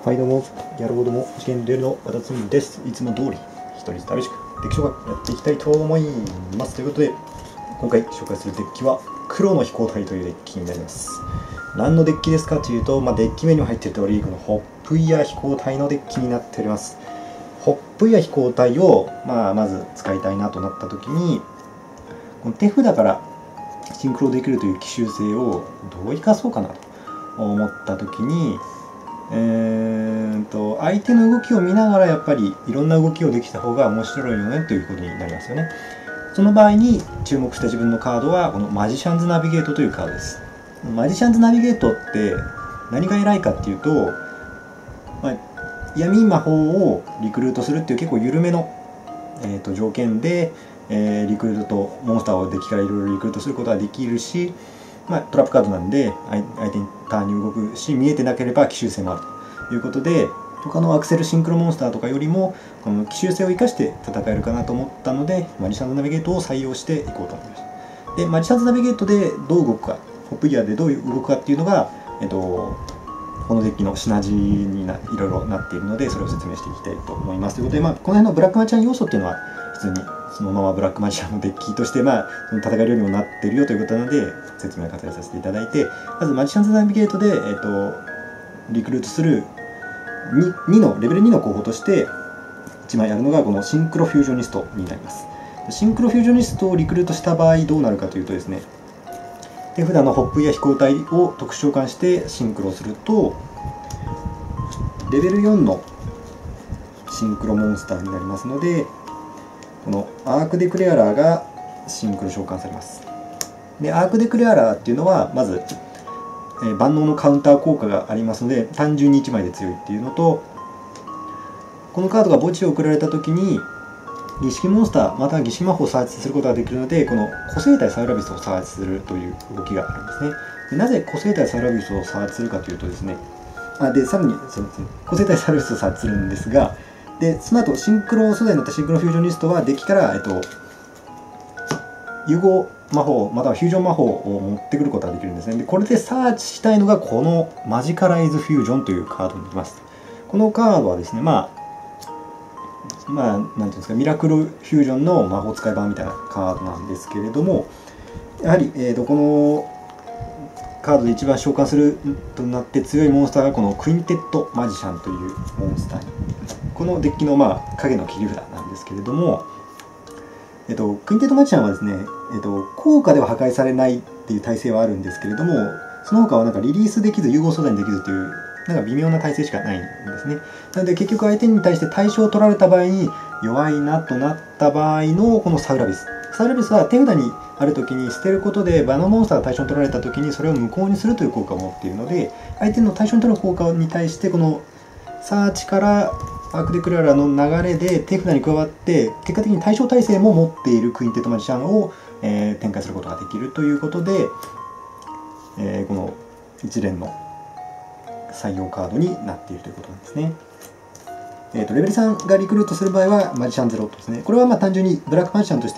はいどうも、やろうども、試験レールのわたつみです。いつも通り、一人楽しくデッキ紹介やっていきたいと思います。ということで、今回紹介するデッキは、黒の飛行隊というデッキになります。何のデッキですかというと、デッキメニュー入っている通り、このホップイヤー飛行隊のデッキになっております。ホップイヤー飛行隊を、まず使いたいなとなった時に、この手札からシンクロできるという奇襲性をどう生かそうかなと思った時に、相手の動きを見ながらやっぱりいろんな動きをできた方が面白いよねということになりますよね。その場合に注目した自分のカードはこのマジシャンズナビゲートというカードです。マジシャンズナビゲートって何が偉いかっていうと、闇魔法をリクルートするっていう結構緩めの、条件で、リクルートとモンスターをデッキからいろいろリクルートすることができるし、トラップカードなんで相手にターンに動くし、見えてなければ奇襲性もあるということで、他のアクセルシンクロモンスターとかよりもこの奇襲性を生かして戦えるかなと思ったので、マジシャンズナビゲートを採用していこうと思いました。でマジシャンズナビゲートでどう動くか、ホップイヤーでどう動くかっていうのが、このデッキのシナジーにいろいろなっているので、それを説明していきたいと思います。ということで、この辺のブラックマジシャン要素っていうのは普通にそのままブラックマジシャンのデッキとして、その戦えるようにもなっているよということなので説明を割愛させていただいて、まずマジシャンズナビゲートで、リクルートするレベル2の候補として1枚あるのがこのシンクロフュージョニストになります。シンクロフュージョニストをリクルートした場合どうなるかというとですね、手札のホップや飛行隊を特殊召喚してシンクロすると、レベル4のシンクロモンスターになりますので、このアークデクレアラーがシンクロ召喚されます。でアークデクレアラーっていうのはまず、万能のカウンター効果がありますので、単純に1枚で強いっていうのと、このカードが墓地を送られた時に儀式モンスターまたは儀式魔法をサーチすることができるので、この個性体サウラビスをサーチするという動きがあるんですね。でなぜ個性体サウラビスをサーチするかというとですね、さらにそうですね、個性体サウラビスをサーチするんですが、でその後シンクロ素材になったシンクロフュージョニストはデッキから、融合魔法またはフュージョン魔法を持ってくることができるんですね。でこれでサーチしたいのがこのマジカライズフュージョンというカードになります。このカードはですね、なんていうんですか、ミラクルフュージョンの魔法使い版みたいなカードなんですけれども、やはり、このカードで一番召喚するとなって強いモンスターがこのクインテッドマジシャンというモンスターに、このデッキの影の切り札なんですけれども、クインテッドマジシャンはですね、効果では破壊されないっていう耐性はあるんですけれども、その他はリリースできず融合素材にできずという微妙な耐性しかないんですね。なので結局相手に対して対象を取られた場合に弱いなとなった場合のこのサウラビスは手札にある時に捨てることで場のモンスターが対象に取られた時にそれを無効にするという効果を持っているので、相手の対象に取る効果に対してこのサーチからアークデクレアラの流れで手札に加わって結果的に対象耐性も持っているクインテッドマジシャンを、展開することができるということで、この一連の採用カードになっているということなんですね。レベル3がリクルートする場合はマジシャン0ですね。これは単純にブラックマジシャンとして、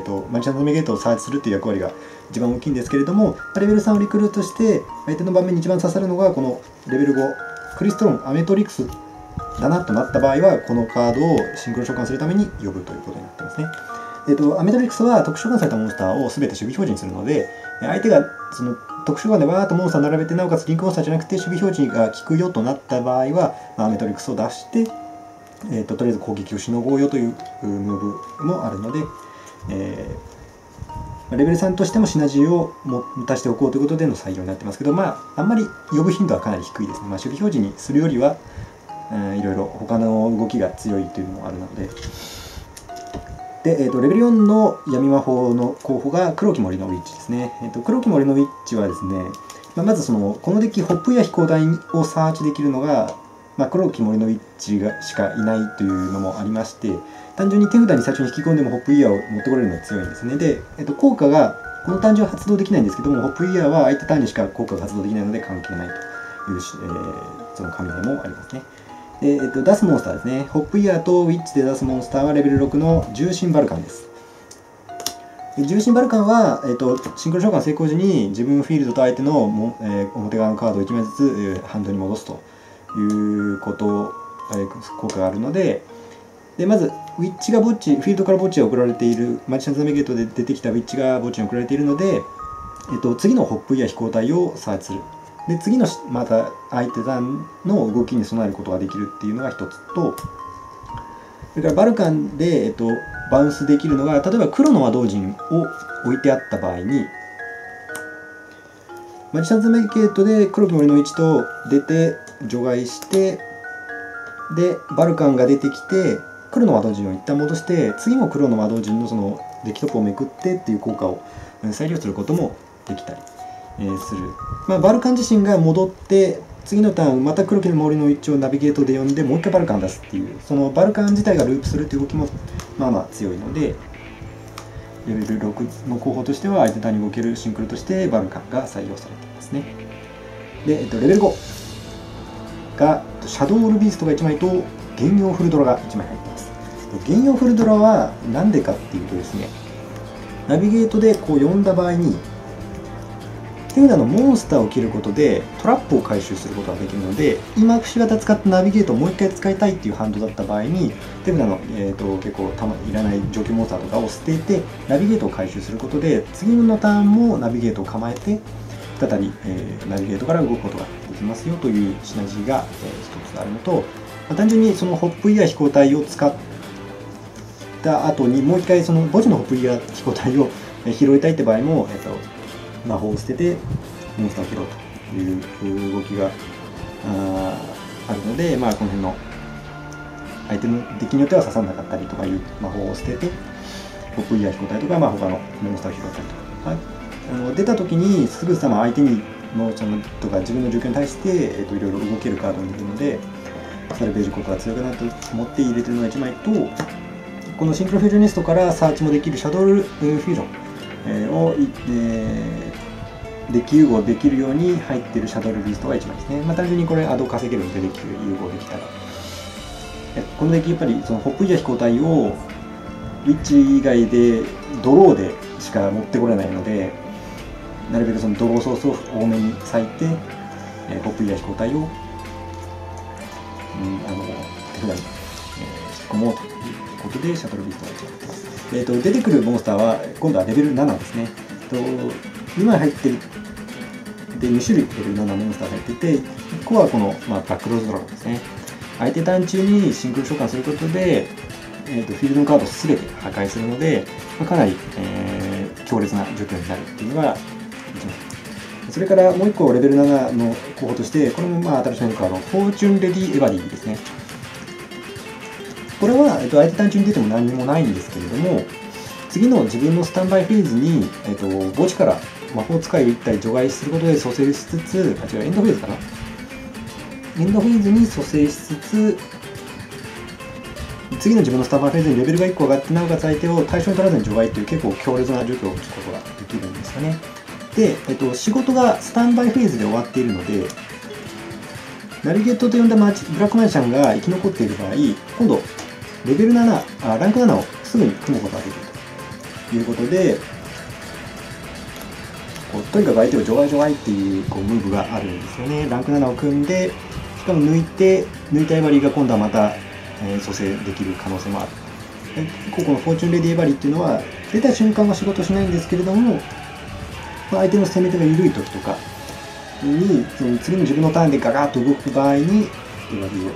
マジシャンナビゲートをサーチするという役割が一番大きいんですけれども、レベル3をリクルートして相手の盤面に一番刺さるのがこのレベル5クリストロンアメトリクスだなとなった場合は、このカードをシンクロ召喚するために呼ぶということになってますね。アメトリクスは特殊召喚されたモンスターを全て守備表示にするので、相手がその特殊召喚でわーっとモンスター並べて、なおかつリンクモンスターじゃなくて守備表示が効くよとなった場合は、アメトリクスを出して、とりあえず攻撃をしのごうよというムーブもあるので、レベル3としてもシナジーを持たせておこうということでの採用になってますけど、あんまり呼ぶ頻度はかなり低いですね。守備表示にするよりは、いろいろ他の動きが強いというのもあるので。で、レベル4の闇魔法の候補が黒き森のウィッチですね。黒き森のウィッチはですね、まずこのデッキホップや飛行隊をサーチできるのが、黒き森のウィッチしかいないというのもありまして、単純に手札に最初に引き込んでもホップイヤーを持ってこれるのが強いんですね。で、効果がこのターン上発動できないんですけども、ホップイヤーは相手ターンにしか効果が発動できないので関係ないという、その紙名もありますね。で出すモンスターですね。ホップイヤーとウィッチで出すモンスターはレベル6の重心バルカンです。重心バルカンは、シンクロ召喚成功時に自分フィールドと相手の表側のカードを1枚ずつ、ハンドに戻すということ、効果があるので、まずウィッチが墓地、フィールドから墓地が送られている、マジシャンズナビゲートで出てきたウィッチが墓地に送られているので、次のホップイヤー飛行隊をサーチする。で次のまた相手ターンの動きに備えることができるっていうのが一つと、それからバルカンで、バウンスできるのが、例えば黒の魔導陣を置いてあった場合に、マジシャンズナビゲートで黒き森の位置と出て除外して、でバルカンが出てきて黒の魔導陣を一旦戻して、次も黒の魔導陣のそのデッキトップをめくってっていう効果を再利用することもできたりする。バルカン自身が戻って次のターンまた黒き森の位置をナビゲートで呼んでもう一回バルカン出すっていう、そのバルカン自体がループするっていう動きもまあまあ強いので、レベル6の候補としては相手ターンに動けるシンクロとしてバルカンが採用されていますね。で、レベル5がシャドウオールビーストが1枚と幻曜フルドラが1枚入っています。幻曜フルドラは何でかっていうとですね、ナビゲートでこう呼んだ場合に手札のモンスターを切ることでトラップを回収することができるので、今くし形使ったナビゲートをもう一回使いたいっていうハンドだった場合に手札の、結構いらない上級モンスターとかを捨ててナビゲートを回収することで、次のターンもナビゲートを構えて再び、ナビゲートから動くことができますよというシナジーが、一つあるのと、単純にそのホップイヤー飛行隊を使った後にもう一回その墓地のホップイヤー飛行隊を拾いたいって場合も、魔法を捨ててモンスターを拾うという動きがあるので、この辺の相手のデッキによっては刺さなかったりとかいう魔法を捨ててホップイヤー飛行隊とか、他のモンスターを拾ったりとか、出た時にすぐさま相手にのそのとか自分の状況に対して、いろいろ動けるカードになるので、サルベージ効果が強くなると思って入れてるのが1枚と、このシンクロフュージョニストからサーチもできるシャドウフュージョンを、デッキ融合できるように入っているシャドウルビーストが1枚ですね。単純にこれアド稼げるのでデッキ融合できたら、このデッキやっぱりそのホップイヤー飛行隊をウィッチ以外でドローでしか持ってこれないので、なるべくそのドローソースを多めに割いて、ホップイヤー飛行隊を、手札に、引き込もうということでシャトルビーストが1枚入ってます。出てくるモンスターは今度はレベル7ですね。2枚入ってるで2種類レベル7モンスターが入っていて、1個はこの、ブラックローズドラゴンですね。相手ターン中にシンクロ召喚することで、フィールドのカードを全て破壊するので、かなり、強烈な状況になるっていうのが1枚。それからもう1個レベル7の候補として、これも新しいカード、フォーチュンレディエバリーですね。これは、相手ターン中に出ても何にもないんですけれども、次の自分のスタンバイフェーズに、墓地から魔法使いを1体除外することで蘇生しつつ、エンドフェーズかな。エンドフェーズに蘇生しつつ、次の自分のスタンバイフェーズにレベルが1個上がって、なおかつ相手を対象に取らずに除外という結構強烈な状況を打つことができるんですよね。で、仕事がスタンバイフェーズで終わっているので、ナビゲートと呼んだブラックマジシャンが生き残っている場合、今度レベル7、ランク7をすぐに組むことができるということで、とにかく相手を除外っていうムーブがあるんですよね。ランク7を組んで、しかも抜いたエバリーが今度はまた、蘇生できる可能性もある。ここのフォーチュンレディエバリーっていうのは出た瞬間は仕事しないんですけれども、相手の攻め手が緩い時とかにその次の自分のターンでガガッと動く場合にエバリーを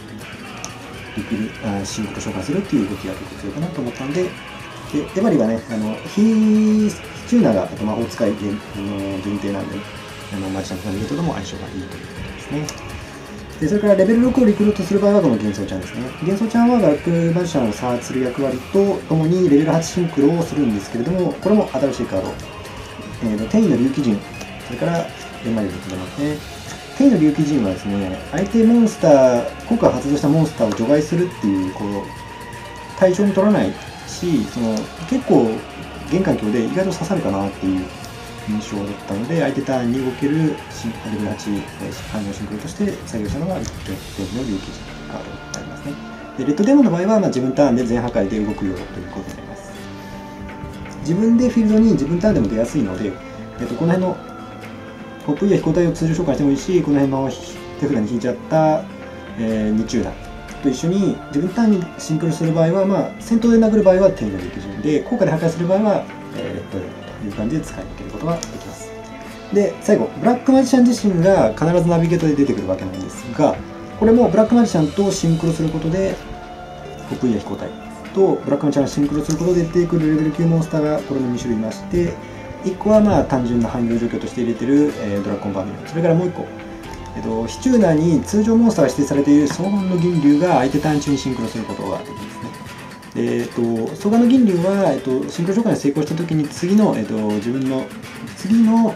シンクロ召喚するっていう動きが結構強いかなと思ったんで、エバリーはね、非チューナーが魔法使い限定なんで、マジシャンとナビゲートとも相性がいいということですね。でそれからレベル6をリクルートする場合はこの幻想ちゃんですね。幻想ちゃんはブラックマジシャンをサーチする役割とともにレベル8シンクロをするんですけれども、これも新しいカード、天意の竜騎陣、それから連枚でございますね。天意の竜騎陣はですね、相手モンスター、今回発動したモンスターを除外するっていう、対象に取らないし、結構現環境で意外と刺さるかなっていう印象だったので、相手ターンに動けるレベル8反応シンクロとして採用したのが天意の竜騎陣カードになりますね。でレッドデモンの場合は、自分ターンで全破壊で動くよということになります。自分でフィールドに自分ターンでも出やすいので、この辺のホップイヤー飛行隊を通常召喚してもいいし、この辺の手札に引いちゃった、2中段と一緒に自分ターンにシンクロする場合は、戦闘で殴る場合は手札できるんで、効果で破壊する場合は、という感じで使い分けることができます。で、最後、ブラックマジシャン自身が必ずナビゲートで出てくるわけなんですが、これもブラックマジシャンとシンクロすることで、トップイヤー飛行隊とブラックマジシャンがシンクロすることで出てくるレベル9モンスターがこれも2種類いまして、1個は単純な汎用状況として入れてる、ドラゴンバーミル、それからもう1個、非チューナーに通常モンスターが指定されている双眼の銀龍が相手ターン中にシンクロすることができますね。双眼の銀龍は、シンクロ召喚に成功したときに次の、自分の次の、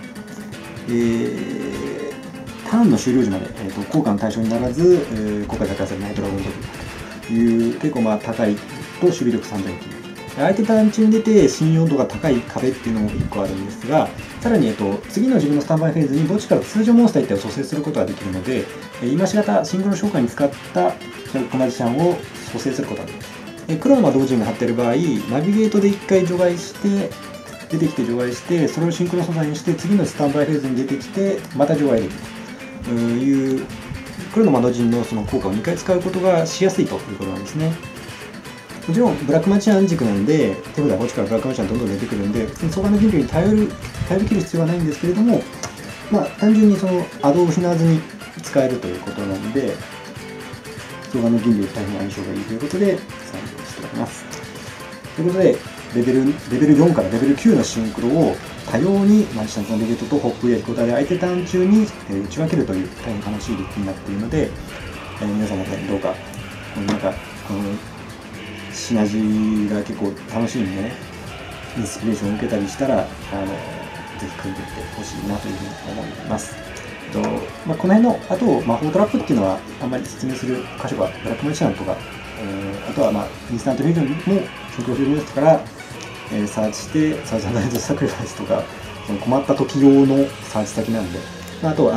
ターンの終了時まで、効果の対象にならず、効果で破壊されないドラゴンボールという結構高いと守備力3000金。相手ターン中に出て信用度が高い壁っていうのも1個あるんですが、さらに、次の自分のスタンバイフェーズに墓地から通常モンスター1体を蘇生することができるので、今しがたシンクロ召喚に使ったブラックマジシャンを蘇生することができる。黒の魔導陣が張っている場合、ナビゲートで1回除外して、出てきて除外して、それをシンクロ素材にして、次のスタンバイフェーズに出てきて、また除外できるという、黒の魔導陣のその効果を2回使うことがしやすいということなんですね。もちろんブラックマジシャン軸なんで、手札墓地からブラックマジシャンどんどん出てくるんで、双眼の銀龍に頼り切る必要はないんですけれども、単純にそのアドを失わずに使えるということなので、双眼の銀龍大変相性がいいということで採用しております。ということで、レベル4からレベル9のシンクロを多様にマジシャンズのレゲットとホップや飛行隊で相手ターン中に打ち分けるという大変楽しいデッキになっているので、皆さんもどうか、このシナジーが結構楽しいんでね、インスピレーションを受けたりしたら、ぜひ組んでいってほしいなというふうに思います。この辺の、あと魔法トラップっていうのはあんまり説明する箇所がブラックマジシャンとか、あとはインスタントフュージョンもシンクロフュージョンとからサーチしてサーチアンダイトサクリファイスとか困った時用のサーチ先なんで、あと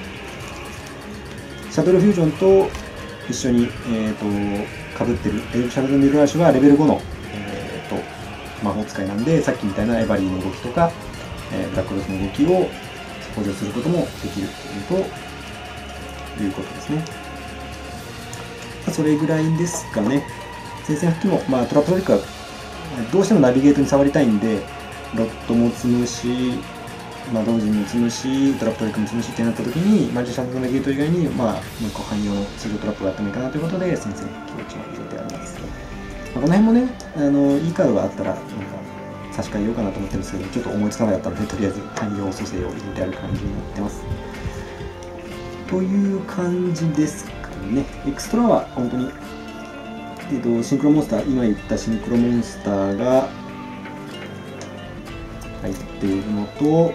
シャドルフュージョンと一緒にかぶってるシャドルミルラッシュはレベル5の魔法使いなんで、さっきみたいなエバリーの動きとかブラックロスの動きを補助することもできるということですね。それぐらいですかね。戦線復帰も、トラップトリックはどうしてもナビゲートに触りたいんで、ロットも積むし、同時も積むし、トラップトリックも積むしってなった時に、マジシャンズのナビゲート以外に、もう一個汎用の通常トラップがあってもいいかなということで、戦線復帰を入れてあります。この辺もね、いいカードがあったら、差し替えようかなと思ってるんですけど、ちょっと思いつかなかったので、とりあえず汎用蘇生を入れてある感じになってます。という感じですかね。エクストラは本当に、シンクロモンスター、今言ったシンクロモンスターが入っているのと、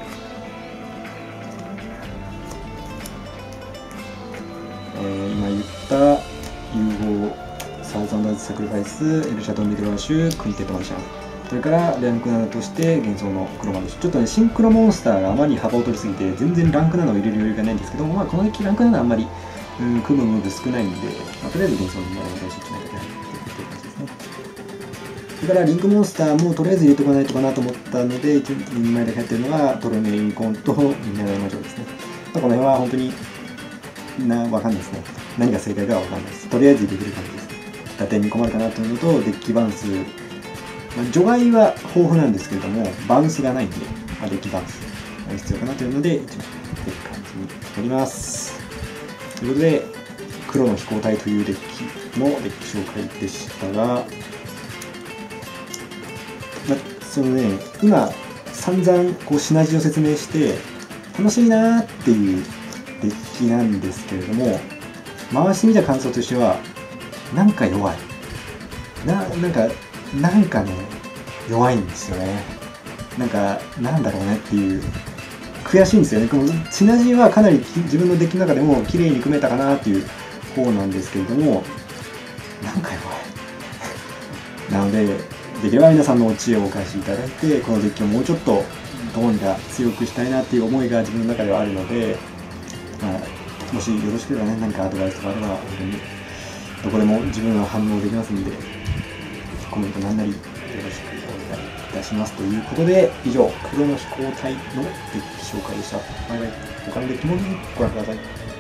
今言った融合サウザンダーズサクリファイス、エルシャドウミドラッシュ、クインテッドマジシャン、それからランク7として幻想の黒マルシュ。ちょっとね、シンクロモンスターがあまり幅を取りすぎて、全然ランク7を入れる余裕がないんですけども、このデッキランク7はあんまり組むムーブ少ないんで、とりあえず幻想にならないし、決めて入っていくという感じですね。それからリンクモンスターもとりあえず入れておかないとかなと思ったので、2枚だけ入ってるのがトロメインコンとミネラル魔女ですね。この辺は本当にわかんないですね。何が正解かはわかんないです。とりあえず入れてる感じです。打点に困るかなというのと、デッキバウンス、除外は豊富なんですけれども、バウンスがないんで、デッキバウンスが必要かなというので、一応入れてる感じになります。ということで、黒の飛行隊というデッキのデッキ紹介でしたが、そのね、今、散々シナジーを説明して、楽しいなーっていうデッキなんですけれども、回してみた感想としては、なんか弱い。なんかね、弱いんですよね。なんだろうねっていう。悔しいんですよね。このシナジーはかなり自分のデッキの中でも綺麗に組めたかなっていう方なんですけれども、なんか弱い。なので、できれば皆さんのお知恵をお貸しいただいて、このデッキをもうちょっとどうにか強くしたいなっていう思いが自分の中ではあるので、もしよろしければね、何かアドバイスとかあれば、本当にどこでも自分は反応できますので、コメントなんなりよろしくお願いいたしますということで、以上、黒の飛行隊のデッキ紹介でした。バイバイ。他のデッキもご覧ください。